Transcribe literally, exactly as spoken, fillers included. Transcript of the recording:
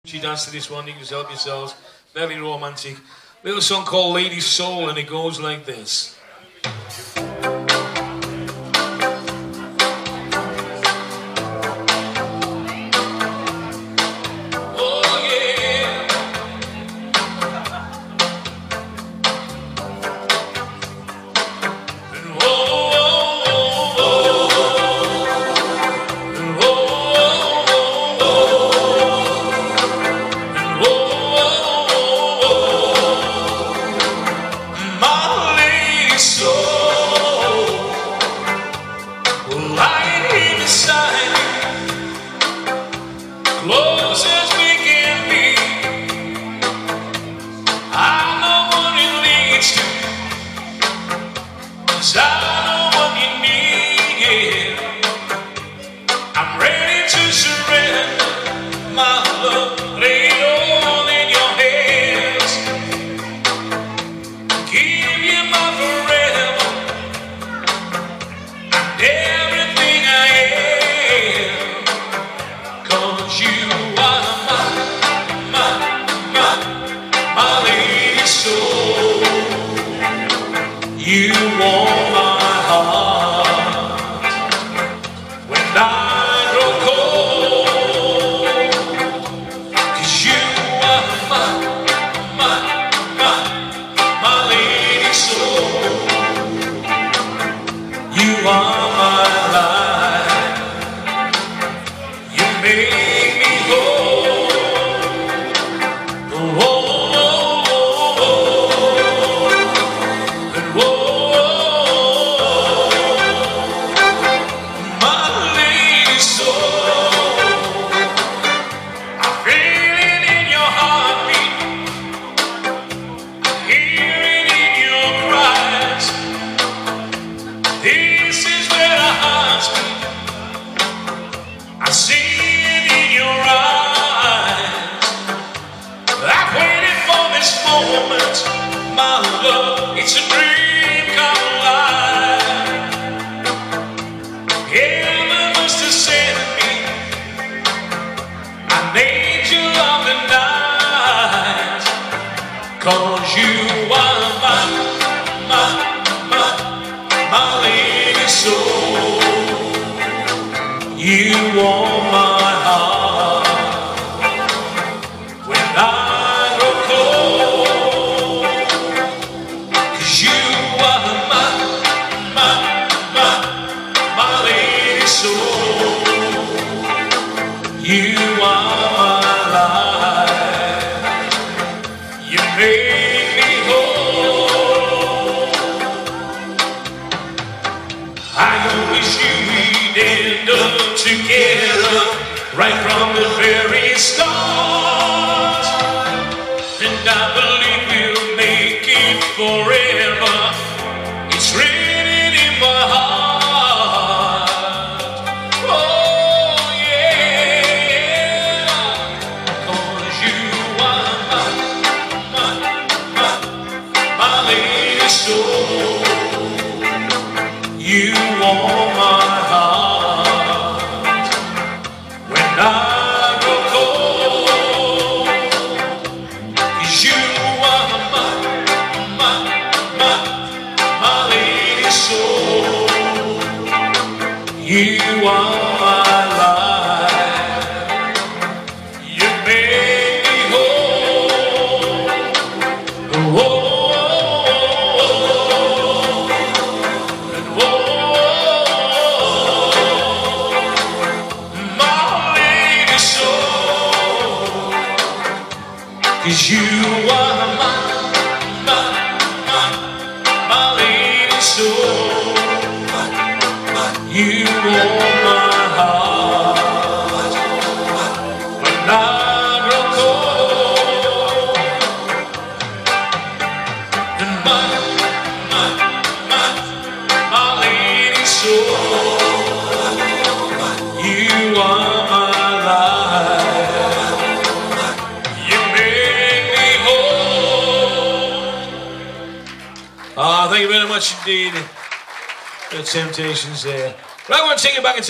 She danced to this one, you can just help yourselves. Very romantic. Little song called Lady Soul, and it goes like this. Close as we can be, I know what it leads to, 'cause I know what you need. I'm ready to surrender my love, lay it all in your hands. Give you my forever and everything I am, 'cause you You warm my heart when I grow cold, 'cause you are my, my, my, my lady soul. You are my life. You make me whole. Oh, this is where our hearts beat. I see it in your eyes. I've waited for this moment, my love. It's a dream come alive. Heaven must have sent me an angel of the night, 'cause you are my, my, my, my lady soul. You warm my heart when I grow cold, 'cause you are my, my, my, my lady soul. You are my life. You make me whole. I know wish you we'd end up together right from the very start, and I believe we'll make it forever. It's written in my heart. Oh yeah, 'cause you are my, my, my, my lady soul. You warm my heart when I grow cold, 'cause you are my, my, my, my lady soul. You are my life. You make me whole. Oh, cause you are my, my, my, my lady soul. You warm my heart when I grow cold. And my, my, my, my lady soul. You are my life. You make me whole. Ah, thank you very much indeed. The Temptations there. Right, I want to take it back and